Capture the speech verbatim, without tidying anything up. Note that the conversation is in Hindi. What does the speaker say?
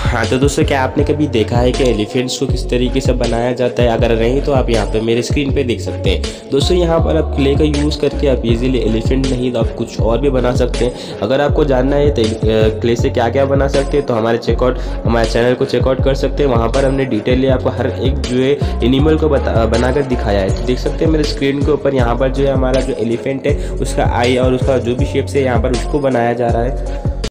हाँ तो दोस्तों, क्या आपने कभी देखा है कि एलिफेंट्स को किस तरीके से बनाया जाता है? अगर नहीं तो आप यहाँ पे मेरे स्क्रीन पे देख सकते हैं। दोस्तों यहाँ पर आप क्ले का यूज़ करके आप इजीली एलिफेंट नहीं तो आप कुछ और भी बना सकते हैं। अगर आपको जानना है तो क्ले से क्या क्या बना सकते हैं तो हमारे चेकआउट हमारे चैनल को चेकआउट कर सकते हैं। वहाँ पर हमने डिटेली आपको हर एक जो है एनिमल को बता बनाकर दिखाया है। तो देख सकते हैं मेरे स्क्रीन के ऊपर यहाँ पर जो है हमारा जो एलिफेंट है उसका आई और उसका जो भी शेप्स है यहाँ पर उसको बनाया जा रहा है।